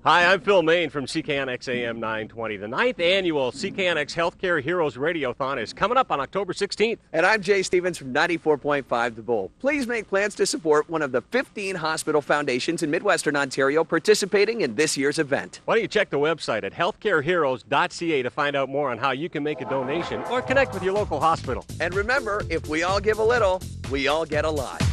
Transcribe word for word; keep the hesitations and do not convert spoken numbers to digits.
Hi, I'm Phil Main from C K N X A M nine twenty. The ninth annual C K N X Healthcare Heroes Radiothon is coming up on October sixteenth. And I'm Jay Stevens from ninety-four point five The Bull. Please make plans to support one of the fifteen hospital foundations in Midwestern Ontario participating in this year's event. Why don't you check the website at healthcare heroes dot c a to find out more on how you can make a donation or connect with your local hospital. And remember, if we all give a little, we all get a lot.